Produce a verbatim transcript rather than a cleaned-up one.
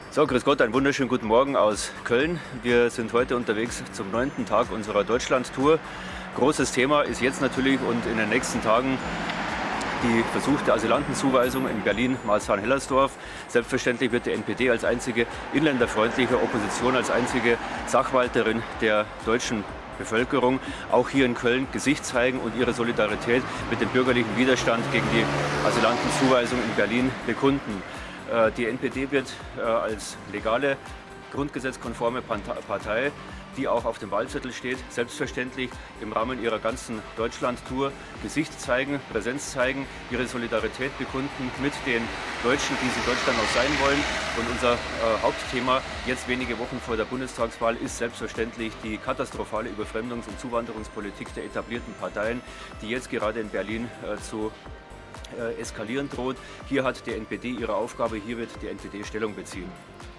So, grüß Gott, einen wunderschönen guten Morgen aus Köln. Wir sind heute unterwegs zum neunten Tag unserer Deutschland-Tour. Großes Thema ist jetzt natürlich und in den nächsten Tagen die versuchte Asylantenzuweisung in Berlin-Marzahn-Hellersdorf. Selbstverständlich wird die N P D als einzige inländerfreundliche Opposition, als einzige Sachwalterin der deutschen Bevölkerung auch hier in Köln Gesicht zeigen und ihre Solidarität mit dem bürgerlichen Widerstand gegen die Asylantenzuweisung in Berlin bekunden. Die N P D wird als legale, grundgesetzkonforme Partei, die auch auf dem Wahlzettel steht, selbstverständlich im Rahmen ihrer ganzen Deutschland-Tour Gesicht zeigen, Präsenz zeigen, ihre Solidarität bekunden mit den Deutschen, die sie Deutschland auch sein wollen. Und unser äh, Hauptthema jetzt wenige Wochen vor der Bundestagswahl ist selbstverständlich die katastrophale Überfremdungs- und Zuwanderungspolitik der etablierten Parteien, die jetzt gerade in Berlin äh, zu eskalieren droht. Hier hat die N P D ihre Aufgabe, hier wird die N P D Stellung beziehen.